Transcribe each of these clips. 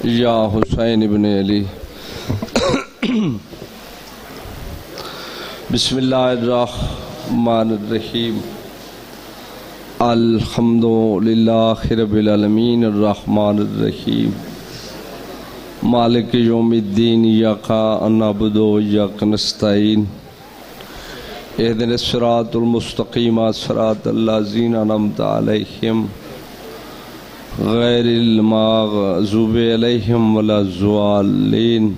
یا حسین ابن علی بسم اللہ الرحمن الرحیم الحمدللہ رب العالمین الرحمن الرحیم مالک یوم الدین ایاک نعبد و ایاک نستعین اہدنا الصراط المستقیم صراط الذین انعمت علیہم غیر المغضوب علیہم ولا الضالین۔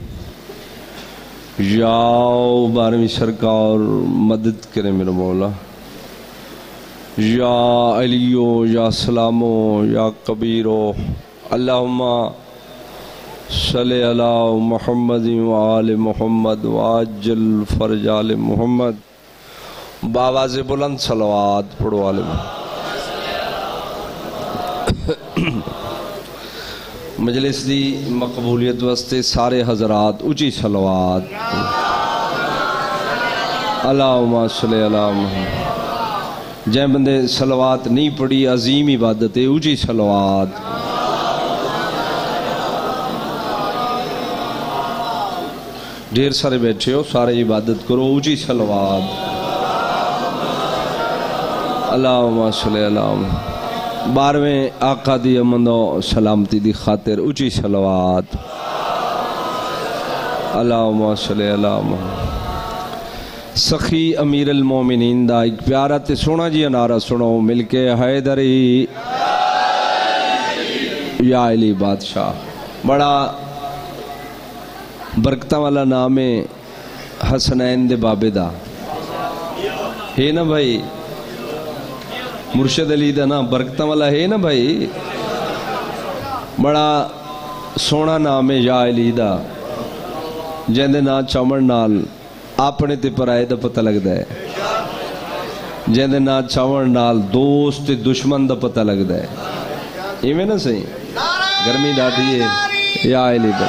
یا بارہویں سرکار مدد کرے میرا مولا، یا علیو یا سلامو یا کبیرو، اللہم صلی علی محمد وآل محمد وعجل فرج آل محمد۔ بآواز بلند صلوات پڑھو آل محمد۔ مجلس دی مقبولیت واسطے سارے حضرات اچھی صلوات، اللہم صلی علی محمد۔ جائیں بندے صلوات نہیں پڑھی عظیم عبادت ہے، اچھی صلوات۔ ڈھیر سارے بیٹھے ہو، سارے عبادت کرو، اچھی صلوات، اللہم صلی علی محمد۔ بارہویں آقا دی امن و سلامتی دی خاطر اچھی صلوات، اللہم صلی علی محمد۔ سخی امیر المومنین دا ایک پیارا تے سونا جی نعرہ سنو مل کے، حیدری یا علی بادشاہ۔ بڑا برکتہ والا نام ہے حسنین دے بابے دا ہے نا بھائی، مرشد علی دا نا برکتہ والا ہے نا بھائی، بڑا سونا نام ہے یا علی دا، جیندے نا چاون نال اپنے تے پرائے دا پتہ لگ دا ہے، جیندے نا چاون نال دوست تے دشمن دا پتہ لگ دا ہے، ایویں نا صحیح گرمی ڈاٹی ہے یا علی دا۔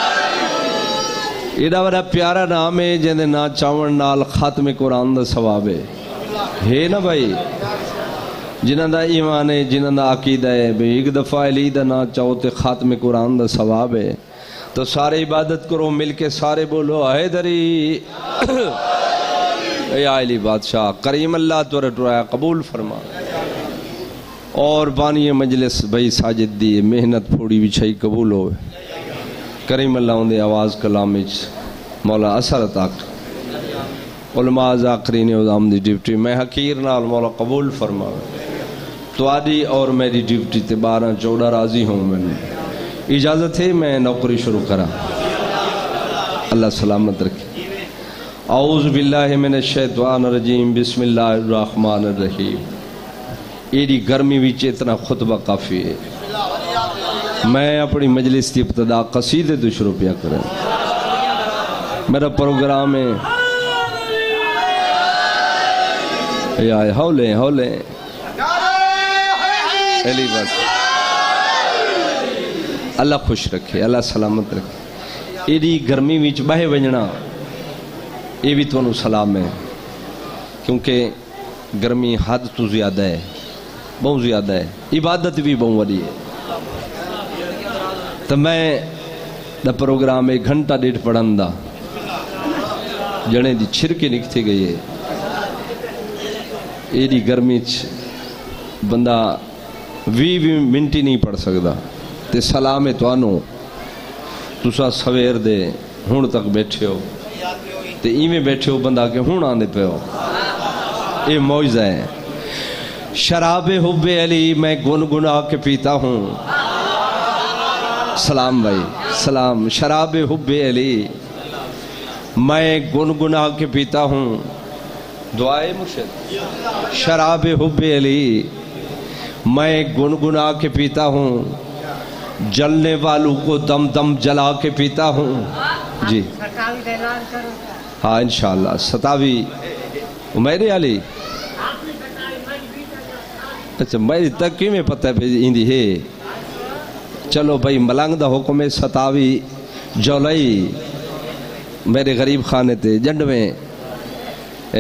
ایڈا بڑا پیارا نام ہے جیندے نا چاون نال ختم قرآن دا ثواب ہے نا بھائی، جنہاں دا ایمان ہے، جنہاں دا عقیدہ ہے بھئی ایک دفعہ علی دا نا چاہو تے خاتم قرآن دا ثواب ہے، تو سارے عبادت کرو مل کے، سارے بولو حیدری یا علی بادشاہ۔ کریم اللہ تو رٹوایا قبول فرما، اور بانی مجلس بھئی ساجد دی محنت پھوڑی بچھائی قبول ہوئے، کریم اللہ اندے آواز کلام مولا اثر تاک علماء ذاکرین ازام دی ڈیوٹی میں حقیر نال مولا قبول فرما، تو آدھی اور میری ڈیوٹی تے 12-14 راضی ہوں میں نے اجازت ہے میں نوکری شروع کرا، اللہ سلامت رکھے۔ اعوذ باللہ من الشیطان الرجیم، بسم اللہ الرحمن الرحیم۔ ایڈی گرمی ویچے اتنا خطبہ کافی ہے، میں اپنی مجلس کی ابتدا قصیدے تو شروع پیا کریں، میرا پروگرام ہے یا ہولیں ہولیں علی بس، اللہ خوش رکھے، اللہ سلامت رکھے۔ ایڈی گرمی ویچ باہے بجنا یہ بھی تو انہوں سلام ہے، کیونکہ گرمی حد تو زیادہ ہے، بہت زیادہ ہے، عبادت بھی بہت وڈی ہے، تو میں دا پروگرام 1 گھنٹہ ڈیڑھ پڑھن دا جنے دی چھرکی نکتے گئی ہے۔ ایڈی گرمی بندہ 20 منٹ ہی نہیں پڑھ سکتا، تے سلام تو آنو تسا سویر دے ہون تک بیٹھے ہو، تے ایمیں بیٹھے ہو بندہ کے ہون آندے پہ ہو، یہ معجزہ ہے۔ شراب حب علی میں گنگنا کے پیتا ہوں، سلام بھائی سلام۔ شراب حب علی میں گنگنا کے پیتا ہوں، دعائے مرشد۔ شراب حب علی میں گنگنا کے پیتا ہوں، جلنے والوں کو دم دم جلا کے پیتا ہوں۔ جی ہاں انشاءاللہ 27 میرے علی، اچھا میری تک کی میں پتہ ہے ہے، چلو بھائی ملنگ دا حکم 27 جولائی میرے غریب خانے تے جنڈ میں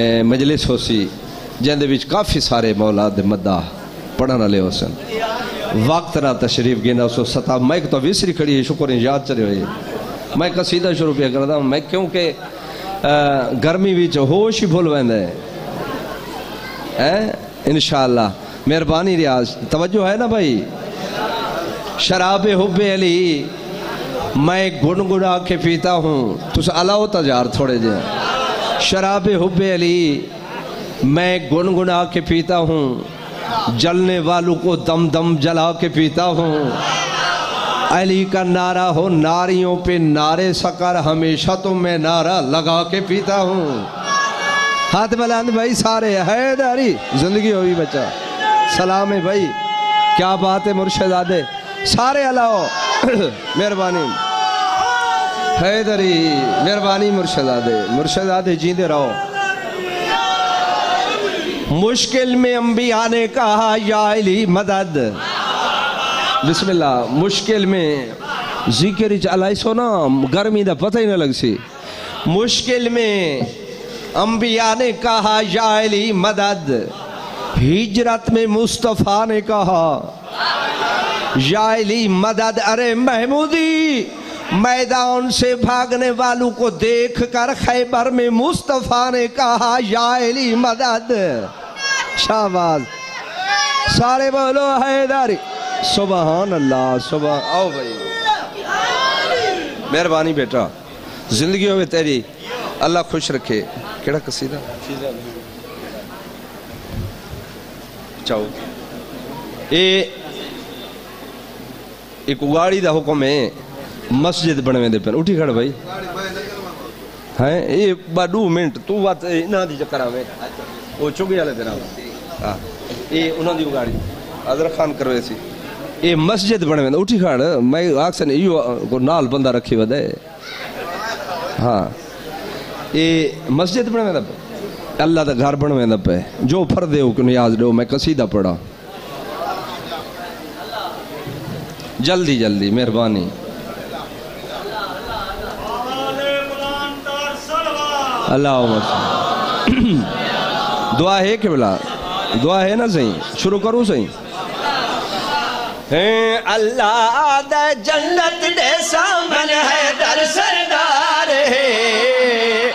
مجلس ہو سی، جن دے وچ کافی سارے مولا دے مدہ پڑھن والے ہو سن، وقت را تشریف گینا سو ستا میں تو ویسری کھڑی ہے شکر یاد چلے ہوئے میں قصیدہ شروع پہ کرتا ہوں میں کیونکہ گرمی بھی ہوش ہی بھول ویندہ ہے انشاءاللہ مہربانی ریاض توجہ ہے نا بھائی شراب حب علی میں گنگنا کے پیتا ہوں تُس علاو تجار تھوڑے جائیں شراب حب علی میں گنگنا کے پیتا ہوں جلنے والوں کو دم دم جلا کے پیتا ہوں علی کا نعرہ ہو ناریوں پہ نعرے سکر ہمیشہ تو میں نعرہ لگا کے پیتا ہوں ہاتھ بلند بھائی سارے حیدری زندگی ہوئی بچہ سلام ہے بھائی کیا بات ہے مرشد آدھے سارے علاؤ مہربانی حیدری مہربانی مرشد آدھے جیندے رہو مشکل میں انبیاء نے کہا یا علی مدد بسم اللہ مشکل میں ذکر چلائی سو نا گرمی دا پتہ ہی نہ لگ سی مشکل میں انبیاء نے کہا یا علی مدد ہجرت میں مصطفیٰ نے کہا یا علی مدد ارے محمودی میدان سے بھاگنے والوں کو دیکھ کر خیبر میں مصطفیٰ نے کہا یا علی مدد شہباز سارے بولو حیدری سبحان اللہ سبحان آؤ بھائی مہربانی بیٹا زندگی ہوئے تیری اللہ خوش رکھے کیڑا قصیدہ چاہو ایک اگاڑی دا حکم ہے مسجد بنویں دے پر اٹھی کھڑ بھائی ہیں یہ با 2 منٹ تو بات انہاں دی چکرہ میں وہ چگی والے دن یہ انہاں دی اگاڑی حضر خان کروے سی یہ مسجد بنویں دے اٹھی کھڑ میں آکسن ایو نال بندہ رکھی ودے ہاں یہ مسجد بنویں دے پہ اللہ دا گھر بنویں دے پہ جو پھر دے ہو کہ نیاز دے ہو میں قصیدہ پڑھا جلدی جلدی مہربانی اللہ دعا ہے کہ بلا دعا ہے نا صحیح شروع کروں صحیح اللہ دا جنت دے سامن ہے در سردار ہے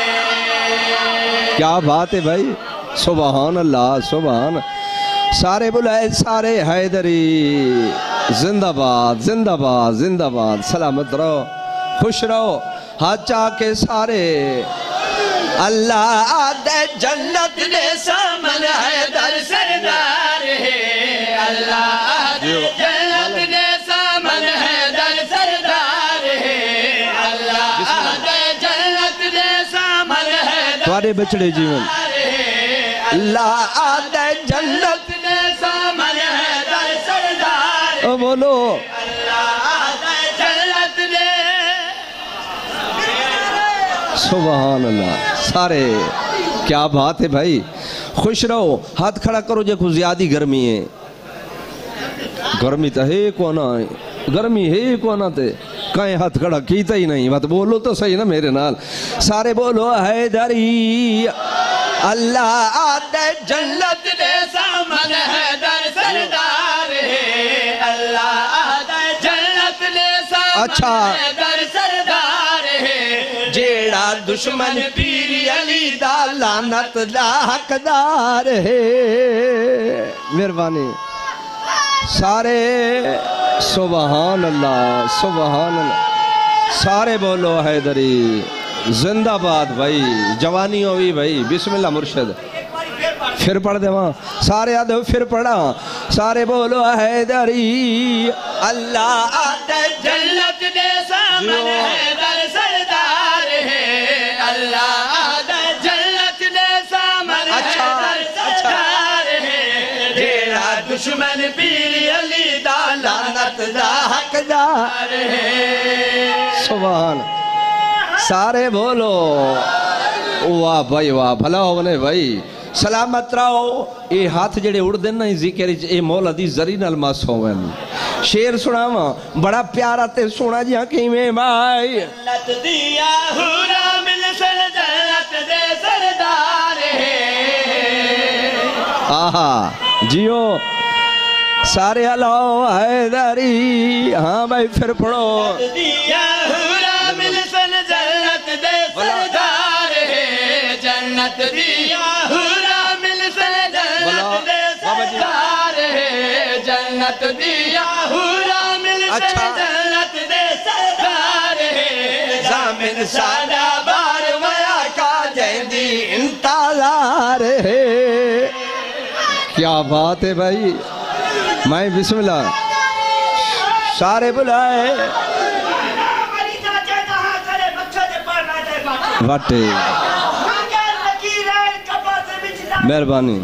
کیا بات ہے بھائی سبحان اللہ سبحان سارے بلائے سارے حیدری زندہ باد زندہ باد زندہ باد سلامت رہو خوش رہو ہاتھ چاہ کے سارے اللہ دے جنت دے سامن ہے در سردار ہے اللہ دے جنت دے سامن ہے در سردار ہے اللہ دے جنت دے سامن ہے تمہارے بچڑے جیون اللہ دے جنت دے سامن ہے در سردار ہے بولو اللہ دے جنت دے سبحان اللہ سارے کیا بات ہے بھائی خوش رہو ہاتھ کھڑا کرو جے کو زیادی گرمی ہے گرمی تا ہے کوانا گرمی ہے کوانا تے کہیں ہاتھ کھڑا کیتا ہی نہیں بات بولو تو صحیح نا میرے نال سارے بولو حیدری اللہ دے جنت دے سامن ہے در سردار ہے اللہ دے جنت دے سامن ہے در سردار ہے جیڑا دشمن پیری علی دا لعنت دا حقدار ہے مہربانی سارے سبحان اللہ سارے بولو حیدری زندہ باد بھائی جوانی ہوئی بھائی بسم اللہ مرشد پھر پڑھ دے وہاں سارے آدھو پھر پڑھا سارے بولو حیدری اللہ دے جنت دے سامن ہے در سردار ہے اللہ دے جنت دے سامن ہے در سردار ہے جیڑا دشمن پیری علی دا لعنت دا حقدار ہے سبحان سارے بولو واہ بھائی واہ بھلا ہونے بھائی سلامت رہو یہ ہاتھ جڑے اڑ دینا ہی ذکر اے مولا دی زرین الماس ہوئے شیر سنا ماں بڑا پیارا تے سنا جہاں کی میں بھائی جنت دیا ہورا مل سر جنت دے سردار ہے آہا جیو سارے اللہ حیدری ہاں بھائی پھر پڑھو دیا ہورا ملسن جنت دے سردار ہے جنت دیا ہورا ملسن جنت دے سردار ہے جنت دیا ہورا ملسن جنت دے سردار ہے زامن سادہ بار ویا کا جہدی انتظار ہے کیا بات ہے بھائی میں بسم اللہ سارے بلائے واٹے مہربانی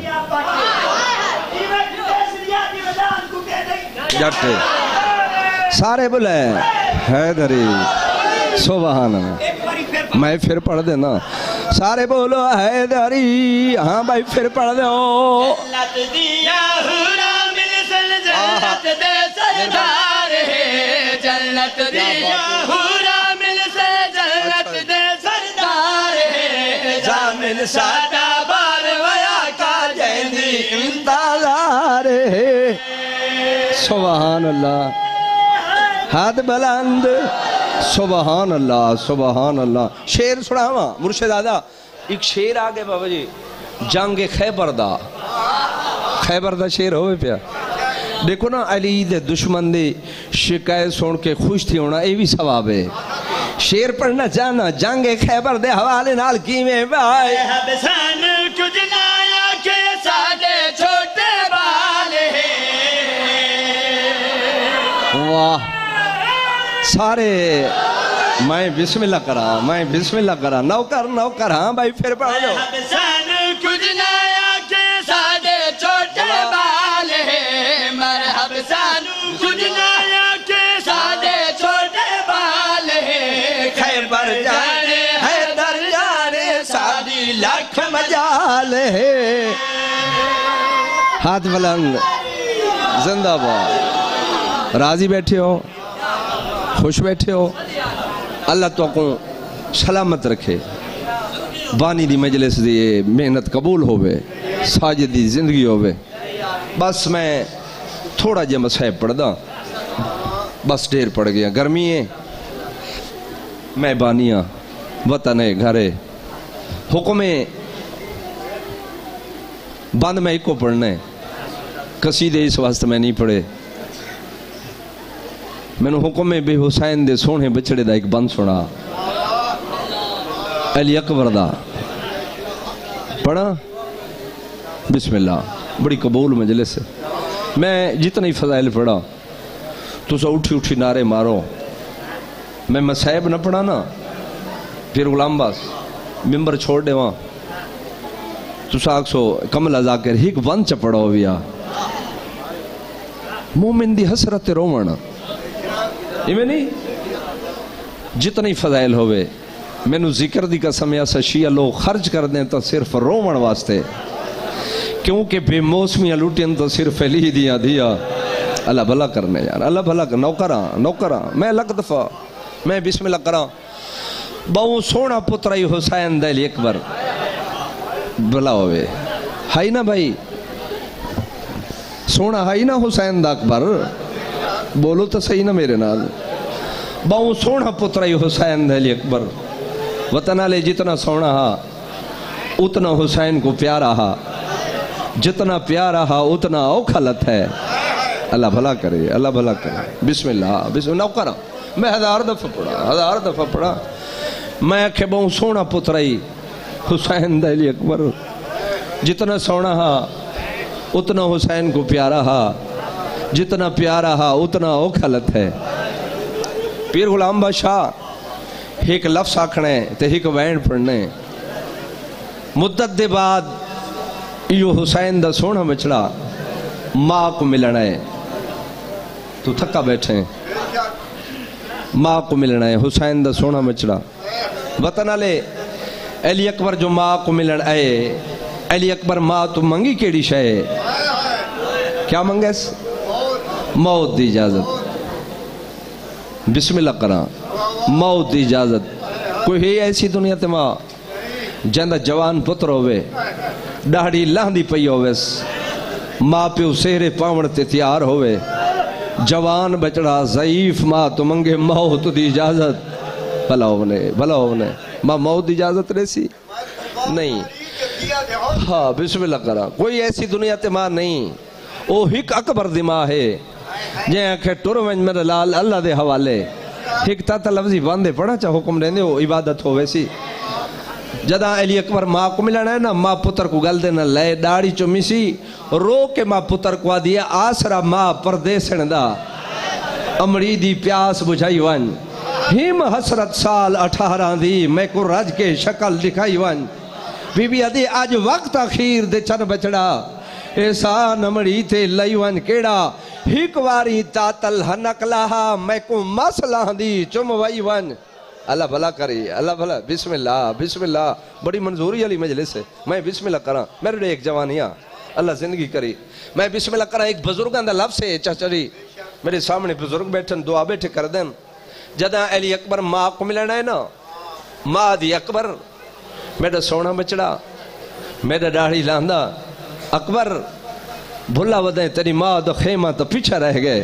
جٹے سارے بلائے حیدری سبحان اللہ میں پھر پڑھ دینا سارے بولو حیدری ہاں بھائی پھر پڑھ دو جنت دیا ہورا ملسن جنت دے سردار ہے جنت دیا ہورا ملسن جنت دے سردار ہے زامن سادہ بار ویا کا جہدی انتظار ہے سبحان اللہ ہاتھ بلند سبحان اللہ سبحان اللہ شیر سناواں مرشد آدھا ایک شیر آگے بابا جی جنگ خیبر دا شیر ہوئے پیا دیکھو نا علی دے دشمن دے شکایت سن کے خوش تھی ہونا یہ بھی ثواب ہے شیر پڑھنا چاہنا جنگ خیبر دے حوالے نال کیویں بھائی حبسان کچھ نایا کے سادے چھوٹے بال ہیں واہ سارے میں بسم اللہ کرا نوکر ہاں بھائی پھر پڑھ لو حبسان کچھ نایا کے سادے چھوٹے بال ہیں مرحبسان کچھ نایا کے سادے چھوٹے بال ہیں خیبر جانے حیدر جانے سادی لاکھ مجال ہے ہاتھ بلند زندہ باد راضی بیٹھے ہو خوش بیٹھے ہو اللہ تو کو سلامت رکھے بانی دی مجلس دی محنت قبول ہوئے ساجد دی زندگی ہوئے بس میں تھوڑا جا مسائب پڑھ دا بس دیر پڑھ گیا گرمی ہے میں بانیاں وطن ہے گھرے حکم بند میں ایک کو پڑھنے قصیدے اس واسطے میں نہیں پڑھے میں نے حکم بے حسین دے سونے بچڑے دا ایک بند سنا علی اکبر دا پڑھا بسم اللہ بڑی قبول مجلس ہے میں جتنی فضائل پڑھا تو سا اٹھی نعرے مارو میں مسائب نہ پڑھا نا پھر غلام باس ممبر چھوڑ دے وہاں تو سا آکسو کمل ازاکر ہی ایک بند چا پڑھا ہویا مومن دی حسرت رومن میں نہیں جتنی فضائل ہوئے میں نو ذکر دی قسم ایسا شیعہ لوگ خرچ کر دیں تو صرف رومن واسطے کیونکہ بے موسمیاں لوٹیں تو صرف علی دیا اللہ بھلا کرنے یار اللہ بھلا کرنے نوکراں میں لگ دفعہ میں بسم اللہ کراں باؤں سونا پترائی حسین دے علی اکبر بھلا ہوئے ہائی نا بھائی سونا ہائی نا حسین دا اکبر بولو تو صحیح نا میرے نال باؤں سونا پترائی حسین دے علی اکبر وطنہ لے جتنا سونا ہا اتنا حسین کو پیارا ہا جتنا پیارا ہا اتنا اوکھلت ہے اللہ بھلا کرے بسم اللہ نو کرا میں ہزار دفعہ پڑھا میں کہ باؤں سونا پترائی حسین دے علی اکبر جتنا سونا ہا اتنا حسین کو پیارا ہا جتنا پیارا ہا اتنا اوکھلت ہے پیر غلام بادشاہ ایک لفظ آکھنے تے ایک وین پڑھنے مدت دے بعد یہ حسین دا سونا بچڑا ماں کو ملنا ہے تو تھکا بیٹھے ماں کو ملنا ہے حسین دا سونا بچڑا وطن علی علی اکبر جو ماں کو ملن آئے علی اکبر ماں تو منگی کیڑی شے کیا منگیس موت دی اجازت بسم اللہ کراں موت دی اجازت کوئی ہے ایسی دنیا تے ماں جندہ جوان پتر ہوئے ڈاڑی لاندی پئی ہوئے ماں پیو سہرے پاون تے تیار ہوئے جوان بچڑا ضعیف ماں تو منگے موت دی اجازت بھلا ہونے ماں موت دی اجازت رہی نہیں ہاں بسم اللہ کرا کوئی ایسی دنیا تے ماں نہیں او ہک اکبر دی ماں ہے جہاں کہ ٹر ونج میرے لال اللہ دے حوالے ہک تا لفظی باندھے پڑھا چاہ حکم دیندے ہو عبادت ہو ویسی جدہ علی اکبر ماں کو ملانا ہے نا ماں پتر کو گل دینا لے داڑی چو مسی رو کے ماں پتر کو دیا آسرا ماں پردیسن دا امڑی دی پیاس بجھائی ون ہم حسرت سال 18 دی میں کو رج کے شکل دکھائی ون بی بی ادھی آج وقت اخیر دے چن بچڑا ایسا نمڑی تے لئی ون کیڑا ہک واری تاتل ہنکلاہا میں کو مسلہ دی چم وئی ون اللہ بھلا کری اللہ بھلا بسم اللہ بڑی منظوری علی مجلس ہے میں بسم اللہ کراں میرے لئے ایک جوانیاں اللہ زندگی کری میں بسم اللہ کراں ایک بزرگاں دا لفظ ہے چچری میرے سامنے بزرگ بیٹھن دعا بیٹھے کر دیں جدہ علی اکبر ماں کو ملنا ہے نا ماں دی اکبر میرا سونا بچڑا میرا داڑھی لاندہ اکبر بھولا ودیں تیری ماں دا خیمہ تو پیچھا رہ گئے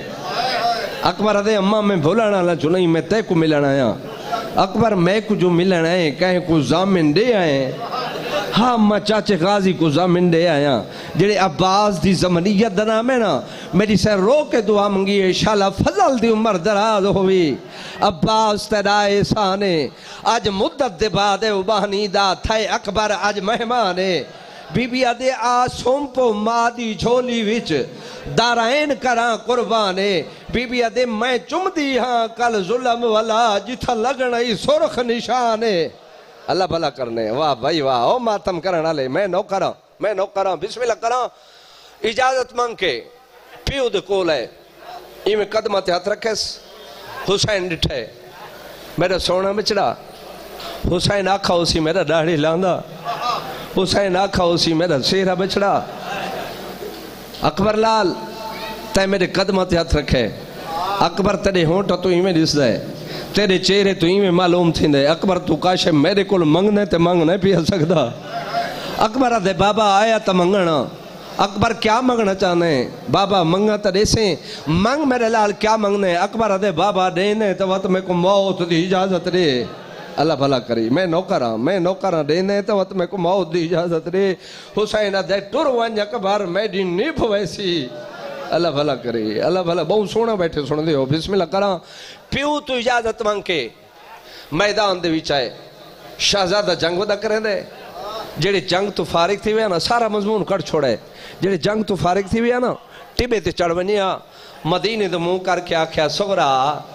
اکبر دے اماں میں بھولانا لا چنئی میں تے کو ملنا آیا اکبر میں کو جو ملنا ہے کہیں کو زامن دے آئے ہاں ماں چاچے غازی کو زامن دے آیا جڑے عباس دی زمنیت دنا میں نا میری سے رو کے دعا منگی ہے شالا فضل دی عمر دراز ہوئی عباس تیرا احسانے آج مدت دے بعد ابانی دا تھے اکبر آج مہمانے بی بی آدھے سومپو ماں دی جھولی وچ دارائن کراں قربانے بی بی آدھے میں چم دی ہاں کل ظلم والا جتھا لگنائی سرخ نشانے اللہ بھلا کرنے واہ بھائی واہ او ماتم کرنا لے میں نو کراں بسم اللہ کراں اجازت مانگ کے پیو دے کول ہے یہ میں قدمہ تے ہاتھ رکھیس حسین ڈٹھے میرا سونا بچڑا حسین آکھا اسی میرا داڑھی لاندہ حسین آکھا اسی میرا سیرہ بچڑا اکبر لال تے میرے قدمہ تے ہاتھ رکھے اکبر تیرے ہونٹا تو ہی میں دس دے تیرے چہرے تو ہی میں معلوم تھی دے اکبر تو کاشے میرے کول منگنے تے منگنے پی سکتا اکبر دے بابا آیا تا منگنا اکبر کیا منگنا چاہنے بابا منگنا تا دیسیں منگ میرے لال کیا منگنے اکبر دے بابا دینے تو وقت میں کو موت دی اجازت دے اللہ بھلا کری میں نوکراں دینے تو وقت میں کو موت دی اجازت دے حسین دے ٹر ونج اکبر میڈی نیپ ویسی اللہ بھلا کری اللہ بھلا بہت سونا بیٹھے سن دے ہو بسم اللہ کراں پیو تو اجازت مانگ کے میدان دے وچائے شہزادہ جنگ ودا کریں دے جڑے جنگ تو فارغ تھی ہوئے نا سارا مضمون کر چھوڑے جڑے جنگ تو فارغ تھی ہوئے نا ٹبے تے چڑھ ونیا مدینے دے منہ کر کے آکھیا سغرا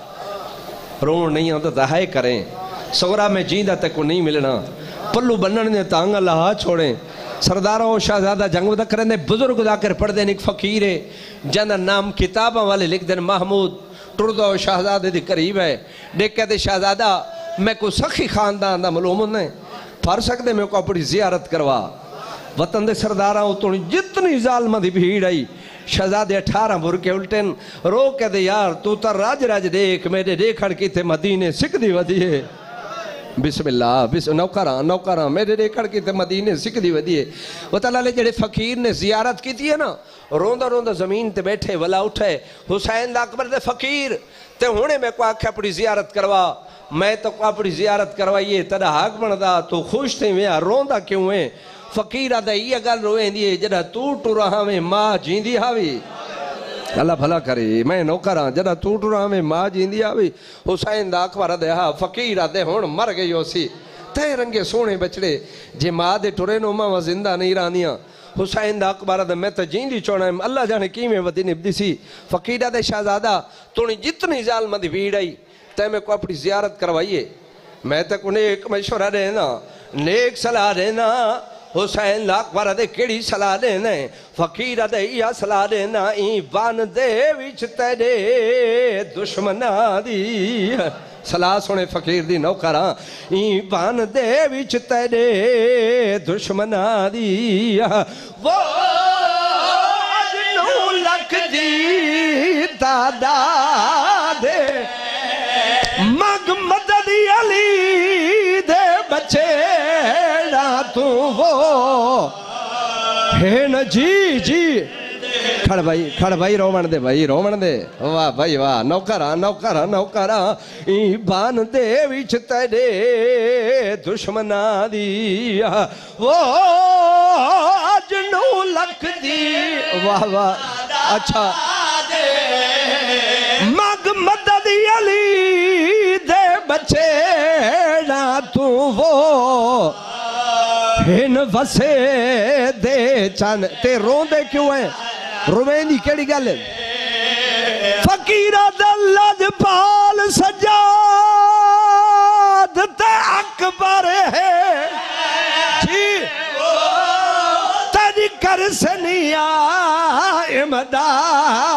رون نہیں آتا دہائے کریں سغرا میں جیندہ تک کو نہیں ملنا پلو بنن نے تانگ اللہ چھوڑیں سرداروں شہزادہ جنگ ودا کریں دے بزرگ دا کر پڑھ دیں ایک فقیر ہے جنہ نام کتاباں والے لکھ دیں محمود ٹردو شہزادہ دی قریب ہے دیکھ کہتے شہزادہ میں کو سخی خاندان دا معلوم نہیں پھر سکتے میں کو اپنی زیارت کروا وطن دے سرداراں اتنی جتنی ظالمہ دی بھیڑ آئی شہزادے 18 بھرکے الٹن رو کے دے یار تو تا راج دیکھ میرے دیکھڑ کی تے مدینے سکھ دی ودیے بسم اللہ نوکراں میرے دیکھڑ کی تے مدینے سکھ دی ودیے وطلہ لے جڑے فقیر نے زیارت کی تھی ہے نا روندہ زمین تے بیٹھے ولا اٹھے حسین دا اکبر دے فقیر تے ہونے میں کو آکھے اپنی زیارت کروا میں تو کو اپنی زیارت کروائیے تیرا حق بندا تو خوش تھے میں روندہ کیوں ہیں فقیرہ دا یہ گل روئیں دیئے جڑا تو رہا میں ماں جیندی ہاوی اللہ بھلا کرے میں نوکراں جڑا تو رہا میں ماں جیندی ہاوی حسین دا اکبر دے ہاں فقیرہ دے ہون مر گئی ہو سی تے رنگے سونے بچڑے جے ماں دے ٹورے نو ماں زندہ نہیں رانیاں حسین دا اکبر دے میں تا جیندی چوڑا ہے اللہ جانے کی میں ودی نبدی سی فقیرہ دے شہزادہ تو نے جتنی ظالمہ دی بھیڑ آئی تے میں کو اپنی زیارت کروائیے میں تے کو نیک مشورہ دینا نیک صلاح دینا حسین دا اکبر دے کیڑی صلاح دینا فقیرہ دے یا صلاح دینا این بان دے وچ تیرے دشمنہ دی صلاح سنے فقیر دی نوکراں این بان دے وچ تیرے دشمنہ دی وہ آج 9 لکھ دی تعداد مگ مدد علی دے بچے نا تو وہ ہے نا جی کھڑ بھائی رومن دے واہ بھائی واہ نوکرہ ای بان دے وچ تیرے دشمنا دی وہ آج 9 لکھ دی واہ واہ اچھا مگ مدد علی دے بچے نہ تو وہ ہن وسے دے چان تے رون دے کیوں ہیں روین دی کیڑی گل ہے فقیرہ دلد پال سجاد تے اکبر ہے جی تیری کر سنیا امداد